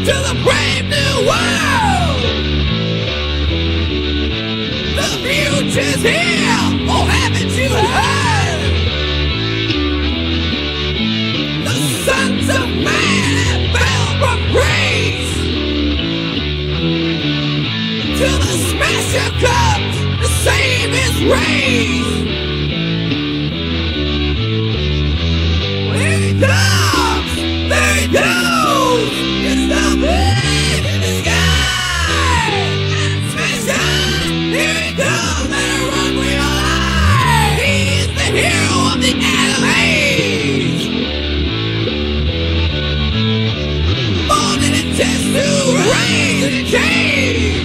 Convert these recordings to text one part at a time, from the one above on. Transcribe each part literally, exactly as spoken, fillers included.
to the brave new world. The future's here, oh haven't you heard? The sons of man have fell from grace, till the smasher comes to save his race. Here he comes, there he goes, it's the man in the sky. Smasher, here he comes, better run for your life. He's the hero of the enemies, molded and test to raise in a cage.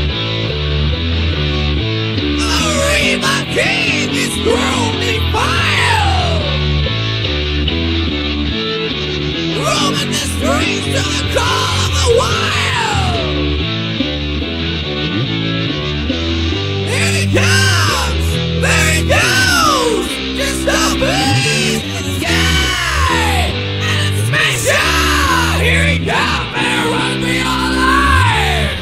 My king is thrown in fire, roaming the streets to the call of the wild. Here he comes, there he goes, just a beast in the sky. And Smasher, here he comes, better run for your life.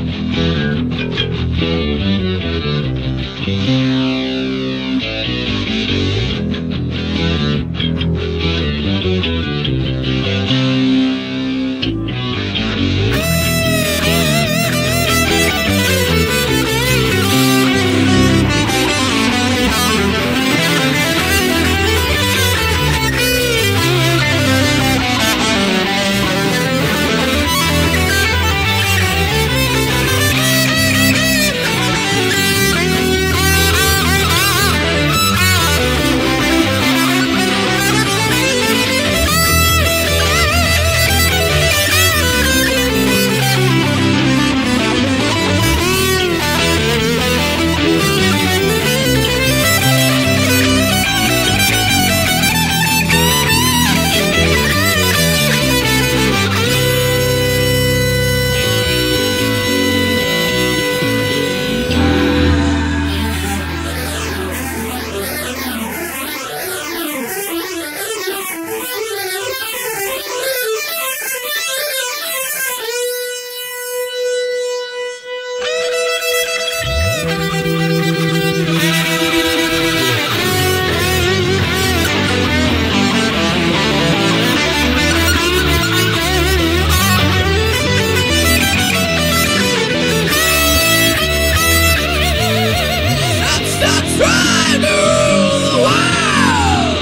Trying to rule the world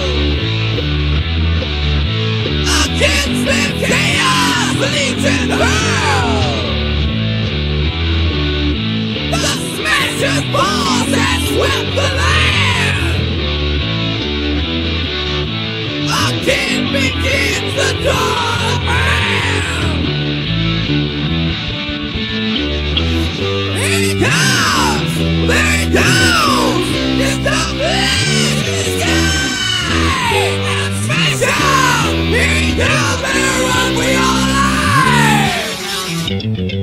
against the chaos legion hurl. The Smasher's force has swept the land. Again begins the dawn of man. Here he comes, there he goes, it's the man in the sky. And Smasher, here he comes, better run for your life.